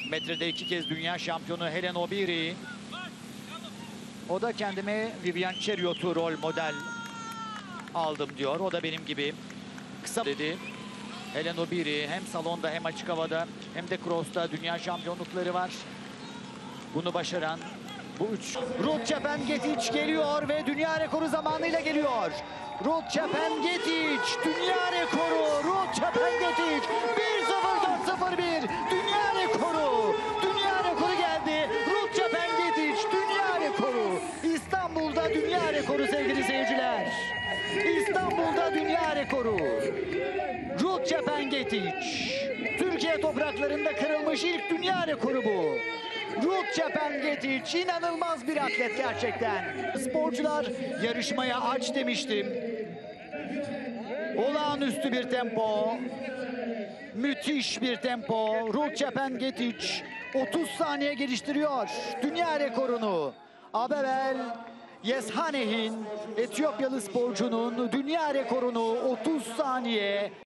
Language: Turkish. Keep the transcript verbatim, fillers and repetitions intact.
metrede iki kez dünya şampiyonu Hellen Obiri. O da kendime Vivian Cheriot'u rol model aldım diyor. O da benim gibi kısa dedi. Hellen Obiri hem salonda hem açık havada hem de cross'ta dünya şampiyonlukları var. Bunu başaran bu üç. Ruth Chepngetich geliyor ve dünya rekoru zamanıyla geliyor. Ruth Chepngetich dünya rekoru. Ruth Chepngetich bir sıfır dört sıfır bir dünya rekoru. Dünya rekoru geldi. Ruth Chepngetich dünya rekoru. İstanbul'da dünya rekoru sevgili seyirciler. İstanbul'da dünya rekoru. Ruth Chepngetich. Türkiye topraklarında kırılmış ilk dünya rekoru bu. Ruth Chepngetich inanılmaz bir atlet gerçekten. Sporcular yarışmaya aç demiştim. Olağanüstü bir tempo. Müthiş bir tempo. Ruth Chepngetich otuz saniye geliştiriyor dünya rekorunu. Abebel Yeshanehin Etiyopyalı sporcunun dünya rekorunu otuz saniye